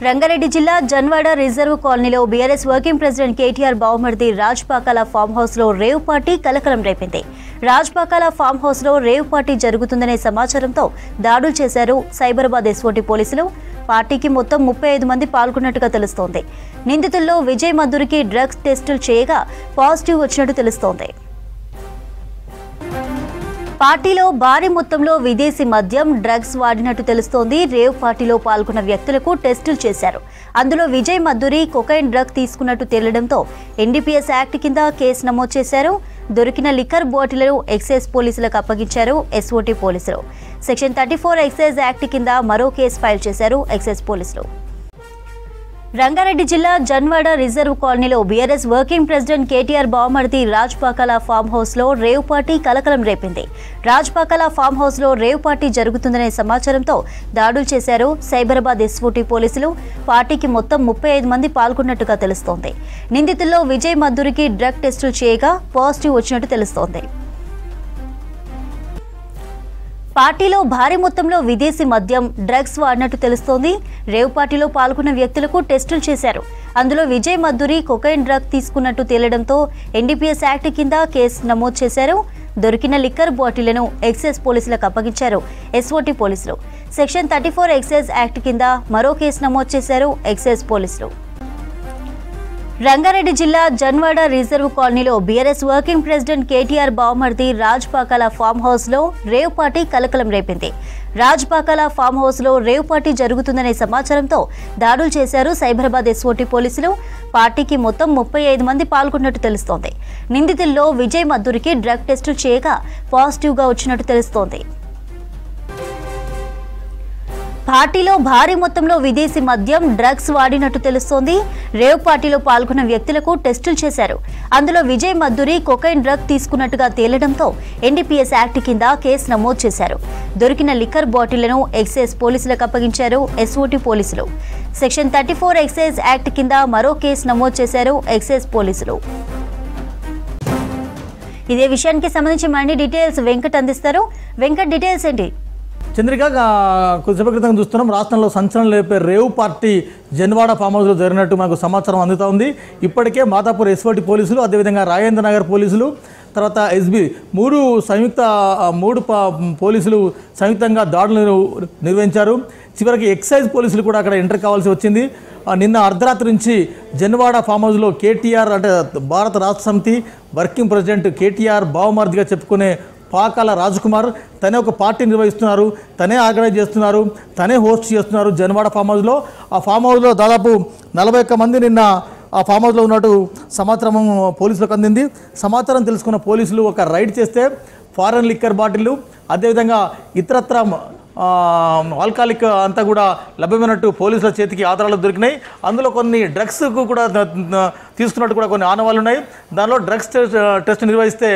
రంగారెడ్డి జిల్లా జన్వాడ రిజర్వ్ కాలనీలో BRS working president KTR బావమర్ది రాజ్ పాకాల ఫామ్ హౌస్ లో రేవ్ పార్టీ కలకలం రేపింది. రాజ్ పాకాల ఫామ్ హౌస్ లో రేవ్ పార్టీ జరుగుతుందనే సమాచారంతో దాడులు చేశారు సైబరాబాద్ ఎస్ఓటీ పోలీసులు. పార్టీకి మొత్తం 35 మంది పాల్గొన్నట్టుగా తెలుస్తోంది. నిందితుల్లో విజయ్ మధురికి డ్రగ్స్ టెస్టులు చేయగా పాజిటివ్ వచ్చినట్టు తెలుస్తోంది. పార్టీలో భారీ మొత్తంలో విదేశీ మద్యం డ్రగ్స్ వాడినట్టు తెలుస్తోంది. రేవ్ పార్టీలో పాల్గొన్న వ్యక్తులకు టెస్టులు చేశారు. అందులో విజయ్ మధురి కొకైన్ డ్రగ్ తీసుకున్నట్టు తేలడంతో ఎన్డీపీఎస్ యాక్ట్ కింద కేసు నమోదు చేశారు. దొరికిన లిక్కర్ బాటిళ్లను ఎక్సైజ్ పోలీసులకు అప్పగించారు ఎస్ఓటీ పోలీసులు. సెక్షన్ 34 ఎక్సైజ్ యాక్ట్ కింద మరో కేసు ఫైల్ చేశారు ఎక్సైజ్ పోలీసులు. రంగారెడ్డి జిల్లా జన్వాడ రిజర్వ్ కాలనీలో బీఆర్ఎస్ వర్కింగ్ ప్రెసిడెంట్ కేటీఆర్ బావమర్ది రాజ్ పాకాల ఫామ్ హౌస్ లో రేవ్ పార్టీ కలకలం రేపింది. రాజ్ పాకాల ఫామ్ హౌస్ లో రేవ్ పార్టీ జరుగుతుందనే సమాచారంతో దాడులు చేశారు సైబరాబాద్ ఎస్ఓటీ పోలీసులు. పార్టీకి మొత్తం 35 మంది పాల్గొన్నట్టుగా తెలుస్తోంది. నిందితుల్లో విజయ్ మధురికి డ్రగ్ టెస్టులు చేయగా పాజిటివ్ వచ్చినట్టు తెలుస్తోంది. పార్టీలో భారీ మొత్తంలో విదేశీ మద్యం డ్రగ్స్ వాడినట్టు తెలుస్తోంది. రేవ్ పార్టీలో పాల్గొన్న వ్యక్తులకు టెస్టులు చేశారు. అందులో విజయ్ మధురి కొకైన్ డ్రగ్ తీసుకున్నట్టు తేలడంతో ఎన్డీపీఎస్ యాక్ట్ కింద కేసు నమోదు చేశారు. దొరికిన లిక్కర్ బాటిళ్లను ఎక్సైజ్ పోలీసులకు అప్పగించారు ఎస్ఓటీ పోలీసులు. సెక్షన్ 34 ఎక్సైజ్ యాక్ట్ కింద మరో కేసు నమోదు చేశారు ఎక్సైజ్ పోలీసులు. రంగారెడ్డి జిల్లా జన్వాడ రిజర్వ్ కాలనీలో బీఆర్ఎస్ వర్కింగ్ ప్రెసిడెంట్ కేటీఆర్ బావమర్ది రాజ్ పాకాల ఫామ్ హౌస్ లో రేవ్ పార్టీ కలకలం రేపింది. రాజ్ పాకాల ఫామ్ హౌస్ లో రేవ్ పార్టీ జరుగుతుందనే సమాచారంతో దాడులు చేశారు సైబరాబాద్ ఎస్ఓటీ పోలీసులు. పార్టీకి మొత్తం 35 మంది పాల్గొన్నట్టు తెలుస్తోంది. నిందితుల్లో విజయ్ మధురికి డ్రగ్ టెస్టులు చేయగా పాజిటివ్ గా వచ్చినట్టు తెలుస్తోంది. పార్టీలో భారీ మొత్తంలో విదేశీ మద్యం డ్రగ్స్ వాడినట్టు తెలుస్తోంది. రేవ్ పార్టీలో పాల్గొన్న వ్యక్తులకు టెస్టులు చేశారు. అందులో విజయ్ మధురి కొకైన్ డ్రగ్ తీసుకున్నట్టుగా తేలడంతో ఎన్డీపీఎస్ యాక్ట్ కింద కేసు నమోదు చేశారు. దొరికిన లిక్కర్ బాటిళ్లను ఎక్సైజ్ పోలీసులకు అప్పగించారు ఎస్ఓటీ పోలీసులు. సెక్షన్ 34 ఎక్సైజ్ యాక్ట్ కింద మరో కేసు నమోదు చేశారు ఎక్సైజ్ పోలీసులు. ఇదే విషయానికి సంబంధించి మరిన్ని డీటెయిల్స్ వెంకట్ అందిస్తారు. వెంకట్, డీటెయిల్స్ ఏంటి? చంద్రిక, కొద్దిసేపు క్రితం చూస్తున్నాం రాష్ట్రంలో సంచలనం లేపే రేవ్ పార్టీ జన్వాడ ఫామ్ హౌస్లో జరిగినట్టు మనకు సమాచారం అందుతూ ఉంది. ఇప్పటికే మాదాపూర్ ఎస్ఓటీ పోలీసులు, అదేవిధంగా రాజేంద్ర నగర్ పోలీసులు, తర్వాత ఎస్బీ మూడు పోలీసులు సంయుక్తంగా దాడులు నిర్వహించారు. చివరికి ఎక్సైజ్ పోలీసులు కూడా అక్కడ ఎంటర్ కావాల్సి వచ్చింది. నిన్న అర్ధరాత్రి నుంచి జన్వాడ ఫామ్ హౌస్లో కేటీఆర్ అంటే భారత రాష్ట్ర సమితి వర్కింగ్ ప్రెసిడెంట్ కేటీఆర్ బావమర్దిగా చెప్పుకునే పాకాల రాజ్ కుమార్ తనే ఒక పార్టీ నిర్వహిస్తున్నారు, తనే ఆర్గనైజ్ చేస్తున్నారు, తనే హోస్ట్ చేస్తున్నారు జన్వాడ ఫామ్ హౌస్లో. ఆ ఫామ్ హౌస్లో దాదాపు 41 మంది నిన్న ఆ ఫామ్ హౌస్లో ఉన్నట్టు సమాచారం పోలీసులకు అందింది. సమాచారం తెలుసుకున్న పోలీసులు ఒక రైడ్ చేస్తే ఫారెన్ లిక్కర్ బాటిళ్ళు, అదేవిధంగా ఇతరత్ర ఆల్కహాలిక్ అంతా కూడా లభ్యమైనట్టు పోలీసుల చేతికి ఆధారాలు దొరికినాయి. అందులో కొన్ని డ్రగ్స్ కూడా తీసుకున్నట్టు కూడా కొన్ని ఆనవాళ్ళు ఉన్నాయి. దానిలో డ్రగ్స్ టెస్ట్ నిర్వహిస్తే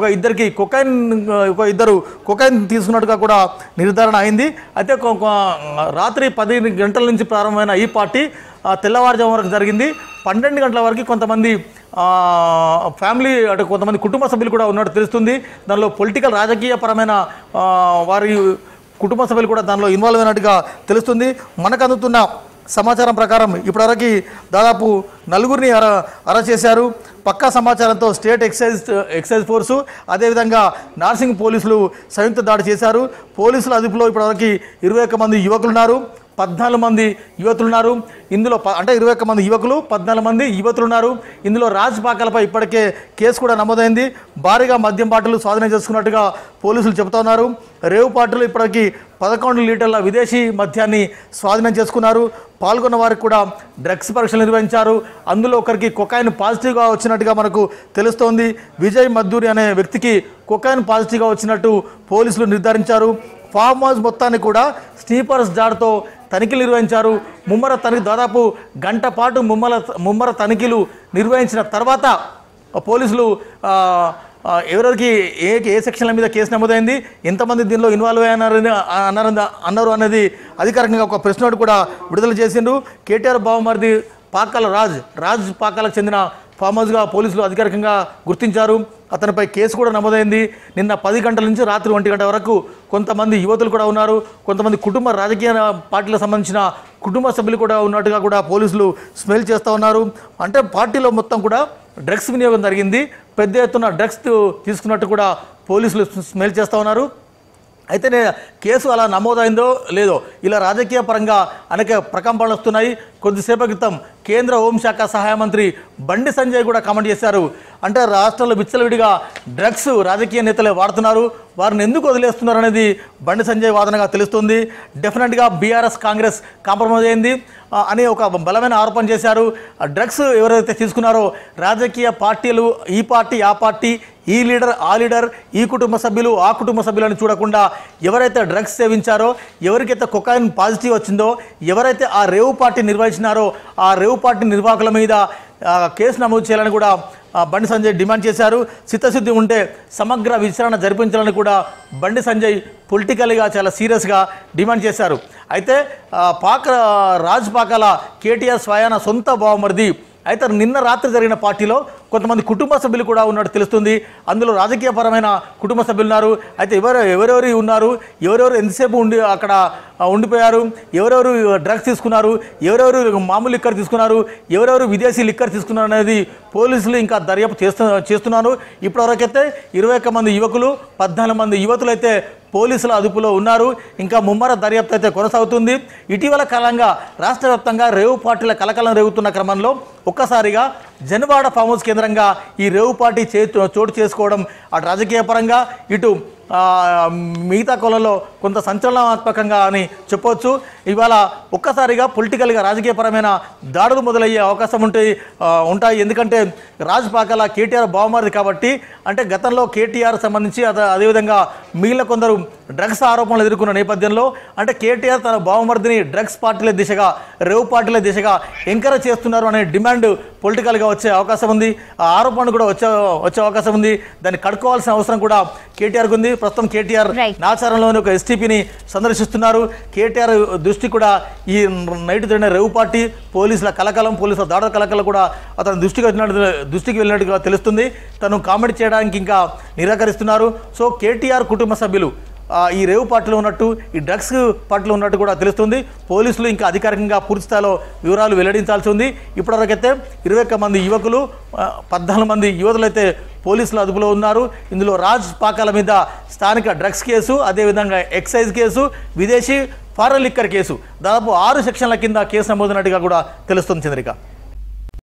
ఇద్దరు కొకైన్ తీసుకున్నట్టుగా కూడా నిర్ధారణ అయింది. అయితే రాత్రి 10 గంటల నుంచి ప్రారంభమైన ఈ పార్టీ తెల్లవారుజాము వరకు జరిగింది. 12 గంటల వరకు కొంతమంది ఫ్యామిలీ అంటే కొంతమంది కుటుంబ సభ్యులు కూడా ఉన్నట్టు తెలుస్తుంది. దానిలో పొలిటికల్ రాజకీయపరమైన వారి కుటుంబ సభ్యులు కూడా దానిలో ఇన్వాల్వ్ అయినట్టుగా తెలుస్తుంది. మనకు అందుతున్న సమాచారం ప్రకారం ఇప్పటివరకు దాదాపు 4గురిని అరెస్ట్ చేశారు. పక్కా సమాచారంతో స్టేట్ ఎక్సైజ్ ఫోర్సు, అదేవిధంగా నార్సింగ్ పోలీసులు సంయుక్త దాడి చేశారు. పోలీసుల అదుపులో ఇప్పటివరకు 21 మంది యువకులున్నారు, 14 మంది యువతులున్నారు. ఇందులో అంటే 21 మంది యువకులు, 14 మంది యువతులున్నారు. ఇందులో రాజ్ పాకాలపై ఇప్పటికే కేసు కూడా నమోదైంది. భారీగా మద్యం బాటిల్ స్వాధీనం చేసుకున్నట్టుగా పోలీసులు చెబుతున్నారు. రేవ్ పార్టీలు ఇప్పటికీ 11 లీటర్ల విదేశీ మద్యాన్ని స్వాధీనం చేసుకున్నారు. పాల్గొన్న వారికి కూడా డ్రగ్స్ పరీక్షలు నిర్వహించారు. అందులో ఒకరికి కొకైన్ పాజిటివ్గా వచ్చినట్టుగా మనకు తెలుస్తోంది. విజయ్ మధురి అనే వ్యక్తికి కొకైన్ పాజిటివ్గా వచ్చినట్టు పోలీసులు నిర్ధారించారు. ఫామ్ హౌస్ మొత్తాన్ని కూడా స్నీపర్స్ జాడ్తో తనిఖీలు నిర్వహించారు. దాదాపు గంట పాటు ముమ్మర తనిఖీలు నిర్వహించిన తర్వాత పోలీసులు ఎవరికి ఏ సెక్షన్ల మీద కేసు నమోదైంది, ఎంతమంది దీనిలో ఇన్వాల్వ్ అన్నారు అనేది అధికారికంగా ఒక ప్రెస్ నోట్ కూడా విడుదల చేసిండ్రు. కేటీఆర్ బావమర్ది పాకాల రాజ్ పాకాలకు చెందిన ఫామ్ హౌస్గా పోలీసులు అధికారికంగా గుర్తించారు. అతనిపై కేసు కూడా నమోదైంది. నిన్న 10 గంటల నుంచి రాత్రి 1 గంట వరకు కొంతమంది యువతులు కూడా ఉన్నారు. కొంతమంది రాజకీయ పార్టీలకు సంబంధించిన కుటుంబ సభ్యులు కూడా ఉన్నట్టుగా కూడా పోలీసులు స్మెల్ చేస్తూ ఉన్నారు. అంటే పార్టీలో మొత్తం కూడా డ్రగ్స్ వినియోగం జరిగింది, పెద్ద ఎత్తున డ్రగ్స్ తీసుకున్నట్టు కూడా పోలీసులు స్మెల్ చేస్తూ ఉన్నారు. అయితే కేసు అలా నమోదైందో లేదో ఇలా రాజకీయ పరంగా అనేక ప్రకంపనలు వస్తున్నాయి. కొద్దిసేపటి క్రితం కేంద్ర హోంశాఖ సహాయ మంత్రి బండి సంజయ్ కూడా కామెంట్ చేశారు. అంటే రాష్ట్రంలో విచ్చలవిడిగా డ్రగ్స్ రాజకీయ నేతలే వాడుతున్నారు, వారిని ఎందుకు వదిలేస్తున్నారు అనేది బండి సంజయ్ వాదనగా తెలుస్తుంది. డెఫినెట్గా బీఆర్ఎస్ కాంగ్రెస్ కాంప్రమైజ్ అయింది అని ఒక బలమైన ఆరోపణ చేశారు. డ్రగ్స్ ఎవరైతే తీసుకున్నారో రాజకీయ పార్టీలు, ఈ పార్టీ ఆ పార్టీ, ఈ లీడర్ ఆ లీడర్, ఈ కుటుంబ సభ్యులు ఆ కుటుంబ సభ్యులను చూడకుండా ఎవరైతే డ్రగ్స్ సేవించారో, ఎవరికైతే కొకైన్ పాజిటివ్ వచ్చిందో, ఎవరైతే ఆ రేవు పార్టీ నిర్వహించినారో ఆ రేవు పార్టీ నిర్వాహకుల మీద కేసు నమోదు చేయాలని కూడా బండి సంజయ్ డిమాండ్ చేశారు. చిత్తశుద్ధి ఉంటే సమగ్ర విచారణ జరిపించాలని కూడా బండి సంజయ్ పొలిటికల్గా చాలా సీరియస్గా డిమాండ్ చేశారు. అయితే రాజ్ పాకాల కేటీఆర్ స్వయాన సొంత బావమరిది. అయితే నిన్న రాత్రి జరిగిన పార్టీలో కొంతమంది కుటుంబ సభ్యులు కూడా ఉన్నట్టు తెలుస్తుంది. అందులో రాజకీయపరమైన కుటుంబ సభ్యులు ఉన్నారు. అయితే ఎవరెవరు ఉన్నారు, ఎవరెవరు ఎంతసేపు అక్కడ ఉండిపోయారు, ఎవరెవరు డ్రగ్స్ తీసుకున్నారు, ఎవరెవరు మామూలు లిక్కర్ తీసుకున్నారు, ఎవరెవరు విదేశీ లిక్కర్ తీసుకున్నారు అనేది పోలీసులు ఇంకా దర్యాప్తు చేస్తున్నారు. ఇప్పటివరకైతే 21 మంది యువకులు, 14 మంది యువతులు అయితే పోలీసుల అదుపులో ఉన్నారు. ఇంకా ముమ్మర దర్యాప్తు అయితే కొనసాగుతుంది. ఇటీవల కాలంగా రాష్ట్ర వ్యాప్తంగా రేవు పార్టీల కలకలం రేగుతున్న క్రమంలో ఒక్కసారిగా జన్వాడ ఫామ్ హౌస్ కేంద్రంగా ఈ రేవు పార్టీ చోటు చేసుకోవడం అటు రాజకీయ పరంగా ఇటు మిగతా కోణంలో కొంత సంచలనాత్మకంగా అని చెప్పవచ్చు. ఇవాళ ఒక్కసారిగా పొలిటికల్గా రాజకీయపరమైన దాడులు మొదలయ్యే అవకాశం ఉంటాయి. ఎందుకంటే రాజ్ పాకాల కేటీఆర్ బావమరిది కాబట్టి. అంటే గతంలో కేటీఆర్ సంబంధించి అదేవిధంగా మిగిలిన కొందరు డ్రగ్స్ ఆరోపణలు ఎదుర్కొన్న నేపథ్యంలో అంటే కేటీఆర్ తన బావమరిదిని డ్రగ్స్ పార్టీల దిశగా, రేవు పార్టీల దిశగా ఎంకరేజ్ చేస్తున్నారు అనే డిమాండ్ పొలిటికల్గా వచ్చే అవకాశం ఉంది. ఆ ఆరోపణ కూడా వచ్చే అవకాశం ఉంది. దాన్ని కడుక్కోవాల్సిన అవసరం కూడా కేటీఆర్కి ఉంది. ప్రస్తుతం కేటీఆర్ నాచారంలోని ఒక ఎస్టీపీని సందర్శిస్తున్నారు. కేటీఆర్ దృష్టి కూడా ఈ నైట్ జరిగిన రేవు పార్టీ, పోలీసుల కలకలం, పోలీసుల దాడుల కలకలం కూడా అతని దృష్టికి వెళ్ళినట్టుగా తెలుస్తుంది. తను కామెంట్ చేయడానికి ఇంకా నిరాకరిస్తున్నారు. సో కేటీఆర్ కుటుంబ సభ్యులు ఈ రేవు పార్టీలో ఉన్నట్టు, ఈ డ్రగ్స్ పార్టీలో ఉన్నట్టు కూడా తెలుస్తుంది. పోలీసులు ఇంకా అధికారికంగా పూర్తి స్థాయిలో వివరాలు వెల్లడించాల్సి ఉంది. ఇప్పటివరకైతే 21 మంది యువకులు, 14 మంది యువతులు అయితే పోలీసుల అదుపులో ఉన్నారు. ఇందులో రాజ్ పాకాల మీద స్థానిక డ్రగ్స్ కేసు, అదేవిధంగా ఎక్సైజ్ కేసు, విదేశీ ఫారెన్ లిక్కర్ కేసు, దాదాపు 6 సెక్షన్ల కింద కేసు నమోదైనట్టుగా కూడా తెలుస్తుంది. చంద్రిక.